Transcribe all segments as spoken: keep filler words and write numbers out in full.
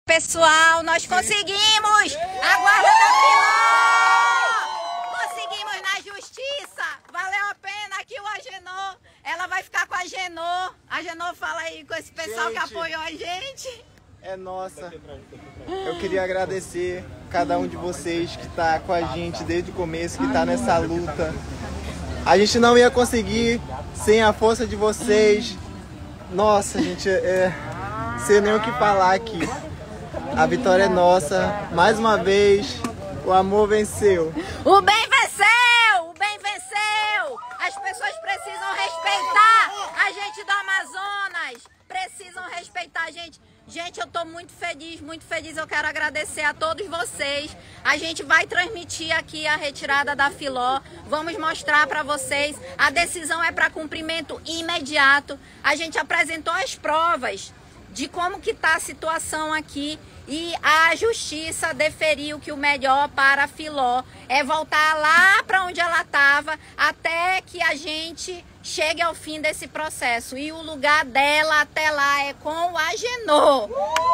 Pessoal, nós conseguimos a guarda da Filó! Conseguimos na justiça! Valeu a pena aqui o Agenor. Ela vai ficar com a Agenor. A Agenor, fala aí com esse pessoal gente, que apoiou a gente. É nossa. Eu queria agradecer cada um de vocês que está com a gente desde o começo, que está nessa luta. A gente não ia conseguir sem a força de vocês. Nossa, gente, é... sei nem o que falar aqui. A vitória é nossa. Mais uma vez, o amor venceu. O bem venceu! O bem venceu! As pessoas precisam respeitar a gente do Amazonas. Precisam respeitar a gente. Gente, eu tô muito feliz, muito feliz. Eu quero agradecer a todos vocês. A gente vai transmitir aqui a retirada da Filó. Vamos mostrar para vocês. A decisão é para cumprimento imediato. A gente apresentou as provas de como que tá a situação aqui e a justiça deferiu que o melhor para a Filó é voltar lá para onde ela estava até que a gente chegue ao fim desse processo. E o lugar dela até lá é com o Agenor.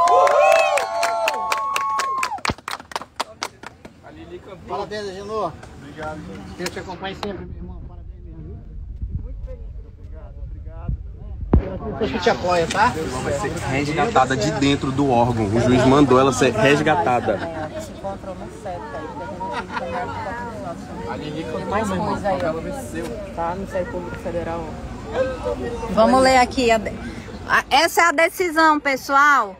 Parabéns, Agenor. Obrigado, gente. Deus te acompanhe sempre, meu irmão. Parabéns mesmo. Muito feliz. Obrigado, obrigado. As pessoas que te apoiam, tá? Ela vai ser resgatada de dentro do órgão. O juiz mandou ela ser resgatada. Se encontram no C E T aí, que a gente tem encaminhado para a Tem mais coisa aí, ó. Tá? No Ministério Público Federal. Vamos ler aqui. A de... Essa é a decisão, pessoal.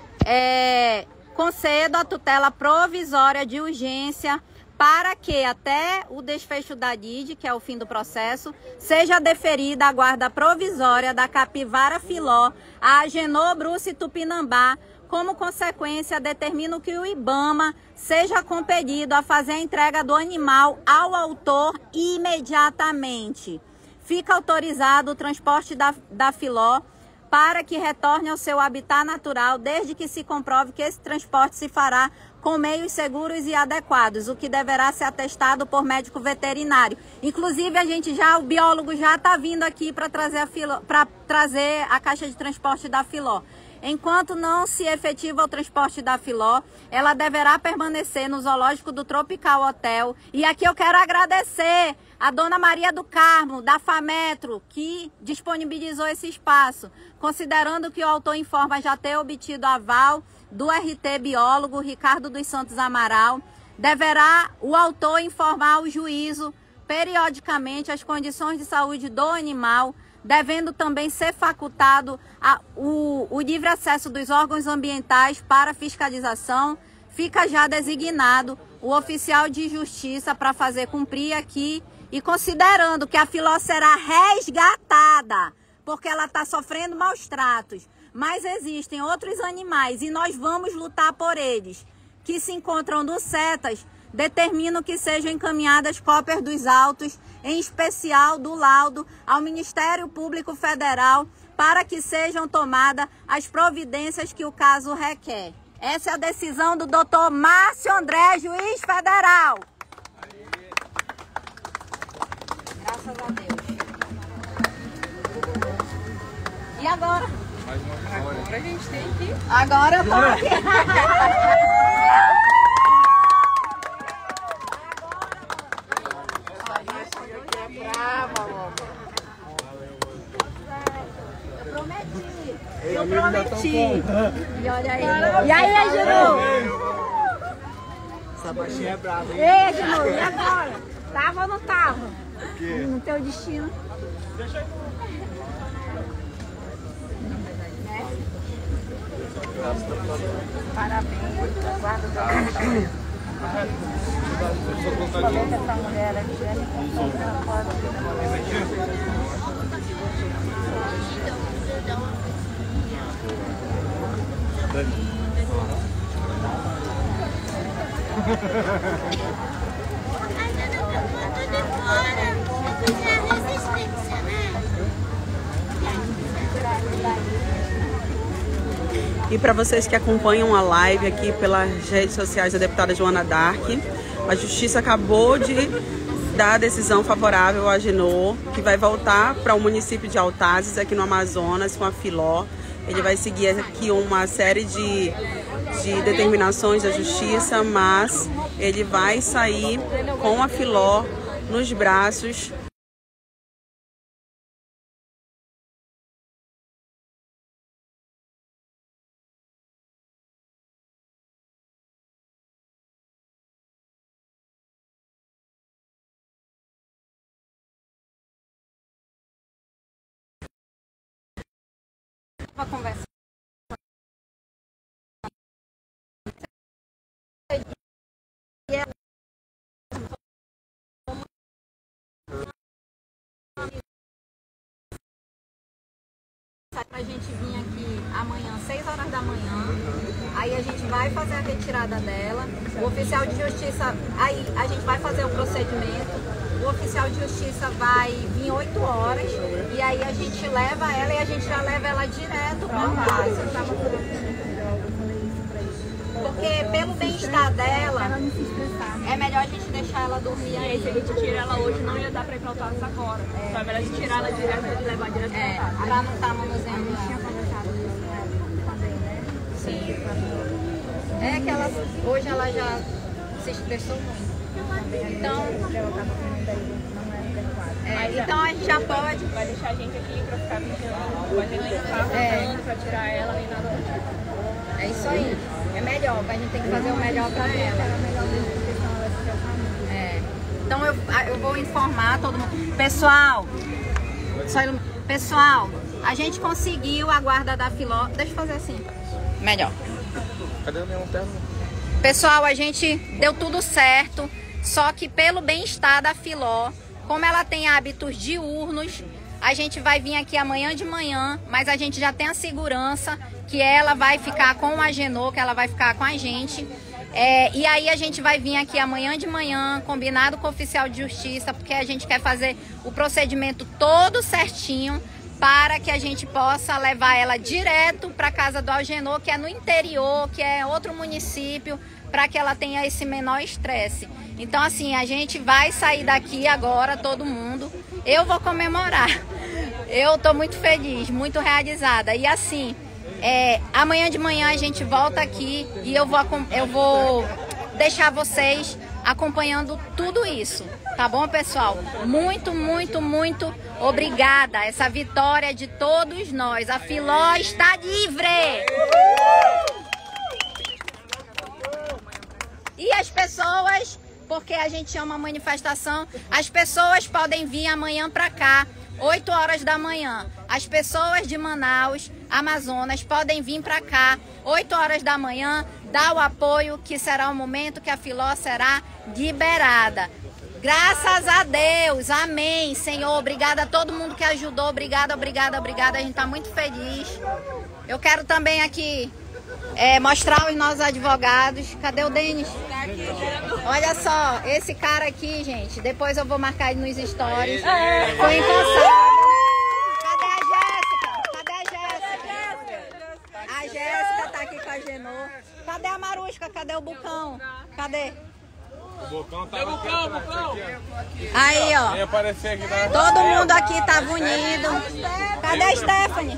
É... Concedo a tutela provisória de urgência para que até o desfecho da D I D, que é o fim do processo, seja deferida a guarda provisória da capivara Filó a Agenor Bruce Tupinambá. Como consequência, determino que o IBAMA seja compelido a fazer a entrega do animal ao autor imediatamente. Fica autorizado o transporte da, da Filó para que retorne ao seu habitat natural, desde que se comprove que esse transporte se fará com meios seguros e adequados, o que deverá ser atestado por médico veterinário. Inclusive, a gente já, o biólogo já está vindo aqui para trazer a Filó, para trazer a caixa de transporte da Filó. Enquanto não se efetiva o transporte da Filó, ela deverá permanecer no zoológico do Tropical Hotel. E aqui eu quero agradecer a dona Maria do Carmo, da Fametro, que disponibilizou esse espaço, considerando que o autor informa já ter obtido aval do R T biólogo Ricardo dos Santos Amaral, deverá o autor informar ao juízo periodicamente as condições de saúde do animal, devendo também ser facultado a, o, o livre acesso dos órgãos ambientais para fiscalização. Fica já designado o oficial de justiça para fazer cumprir aqui, e considerando que a Filó será resgatada, porque ela está sofrendo maus tratos, mas existem outros animais e nós vamos lutar por eles, que se encontram no CETAS, determino que sejam encaminhadas cópias dos autos, em especial do laudo, ao Ministério Público Federal, para que sejam tomadas as providências que o caso requer. Essa é a decisão do doutor Márcio André, juiz federal. Graças a Deus. E agora? Agora a gente tem que... Agora eu tô aqui. Eu prometi. Eu prometi. E olha aí. E aí, Agenor? Essa baixinha é brava, hein? Ei, Agenor, e agora? Tava ou não tava? O quê? No teu destino. Parabéns, guarda da somente essa mulher aqui, ela pode... E para vocês que acompanham a live aqui pelas redes sociais da deputada Joana Dark, a Justiça acabou de dar a decisão favorável ao Agenor, que vai voltar para o município de Altazes, aqui no Amazonas, com a Filó. Ele vai seguir aqui uma série de, de determinações da justiça, mas ele vai sair com a Filó nos braços. Uma conversa. Pra gente vir aqui amanhã, seis horas da manhã. Aí a gente vai fazer a retirada dela. O oficial de justiça, aí a gente vai fazer o procedimento. O oficial de justiça vai vir oito horas e aí a gente leva ela e a gente já leva ela direto para casa. Porque pelo bem-estar dela, é melhor a gente deixar ela dormir aí. Se a gente tira ela hoje, não ia dar para ir para o altar agora. É. Então é melhor a gente tirar ela direto e levar direto para é, casa. Para não estar manuseando ela. Sim. É que ela, hoje ela já se estressou muito. Então, é, então a gente já pode. Vai deixar a gente aqui para ficar vigiando. Não vai ter nem carro é. para tirar ela, nem nada do tipo. É isso aí. É melhor, a gente tem que fazer o melhor para ela. É. Então eu, eu vou informar todo mundo. Pessoal, só ilum... pessoal, a gente conseguiu a guarda da Filó. Deixa eu fazer assim. Melhor. Cadê o meu lanterna? Pessoal, a gente deu tudo certo. Só que pelo bem-estar da Filó, como ela tem hábitos diurnos, a gente vai vir aqui amanhã de manhã, mas a gente já tem a segurança que ela vai ficar com o Agenor, que ela vai ficar com a gente. É, e aí a gente vai vir aqui amanhã de manhã, combinado com o oficial de justiça, porque a gente quer fazer o procedimento todo certinho para que a gente possa levar ela direto para a casa do Agenor, que é no interior, que é outro município, para que ela tenha esse menor estresse. Então, assim, a gente vai sair daqui agora, todo mundo. Eu vou comemorar. Eu tô muito feliz, muito realizada. E assim, é, amanhã de manhã a gente volta aqui e eu vou, eu vou deixar vocês acompanhando tudo isso. Tá bom, pessoal? Muito, muito, muito obrigada. Essa vitória de todos nós. A Filó está livre! E as pessoas, porque a gente chama manifestação, as pessoas podem vir amanhã para cá, oito horas da manhã. As pessoas de Manaus, Amazonas, podem vir para cá, oito horas da manhã, dar o apoio, que será o momento que a Filó será liberada. Graças a Deus, amém, Senhor. Obrigada a todo mundo que ajudou, obrigada, obrigada, obrigada. A gente está muito feliz. Eu quero também aqui é, mostrar os nossos advogados. Cadê o Denis? Olha só, esse cara aqui, gente, depois eu vou marcar ele nos stories. Foi incansável. Cadê a Jéssica? Cadê a Jéssica? A Jéssica tá aqui com a Genô. Cadê a Marusca? Cadê o Bucão? Cadê? O Bocão tá Bocão, Bocão. Aí, ó. Vem aparecer aqui, tá? Todo mundo aqui tava unido. Cadê a Stephanie?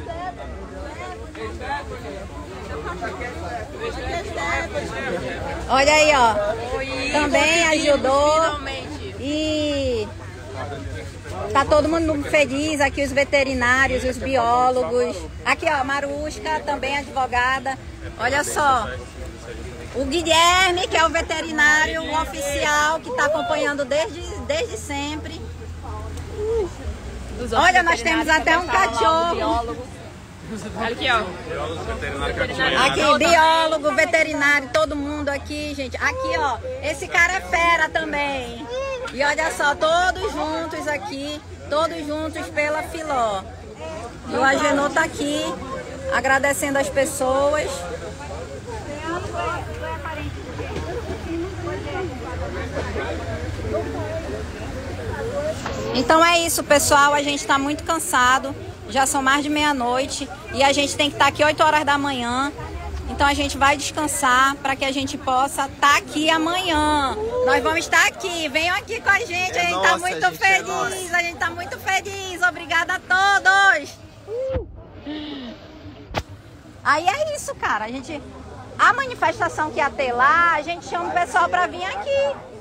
Olha aí, ó. Também ajudou. E tá todo mundo feliz aqui, os veterinários, os biólogos. Aqui, ó, Marusca, também advogada. Olha só. O Guilherme, que é o veterinário o oficial, que está acompanhando desde, desde sempre. Olha, nós temos até um cachorro. Olha aqui, ó. Aqui, biólogo, veterinário, todo mundo aqui, gente. Aqui, ó, esse cara é fera também. E olha só, todos juntos aqui, todos juntos pela Filó. E o Agenor tá aqui, agradecendo as pessoas. Então é isso, pessoal, a gente está muito cansado, já são mais de meia-noite e a gente tem que estar aqui oito horas da manhã, então a gente vai descansar para que a gente possa estar aqui amanhã. Nós vamos estar aqui, venham aqui com a gente, a gente está muito gente, feliz, é a gente está muito feliz, obrigada a todos! Aí é isso, cara, a gente... a manifestação que ia ter lá, a gente chama o pessoal para vir aqui.